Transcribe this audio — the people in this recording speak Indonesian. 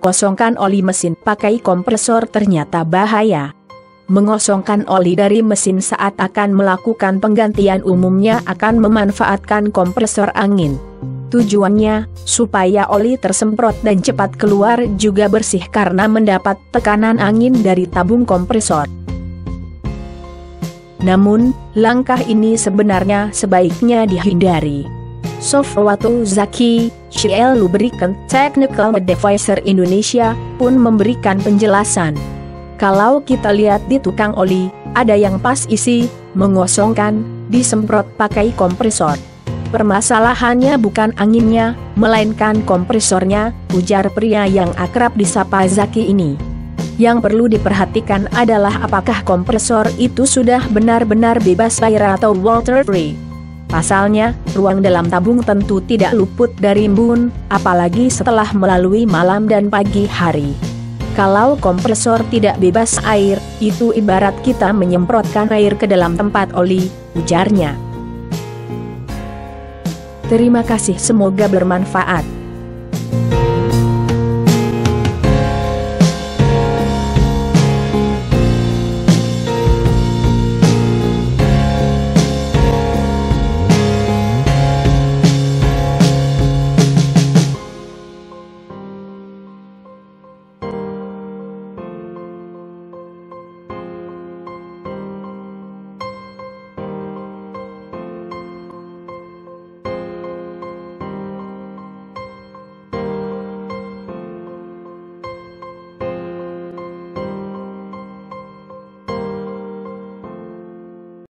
Kosongkan oli mesin pakai kompresor ternyata bahaya. Mengosongkan oli dari mesin saat akan melakukan penggantian umumnya akan memanfaatkan kompresor angin. Tujuannya, supaya oli tersemprot dan cepat keluar juga bersih karena mendapat tekanan angin dari tabung kompresor. Namun, langkah ini sebenarnya sebaiknya dihindari. Sofwatu Zaki, CL Lubricant Technical Advisor Indonesia, pun memberikan penjelasan. Kalau kita lihat di tukang oli, ada yang pas isi, mengosongkan, disemprot pakai kompresor. Permasalahannya bukan anginnya, melainkan kompresornya, ujar pria yang akrab disapa Zaki ini. Yang perlu diperhatikan adalah apakah kompresor itu sudah benar-benar bebas air atau water free. Pasalnya, ruang dalam tabung tentu tidak luput dari embun, apalagi setelah melalui malam dan pagi hari. Kalau kompresor tidak bebas air, itu ibarat kita menyemprotkan air ke dalam tempat oli, ujarnya. Terima kasih, semoga bermanfaat.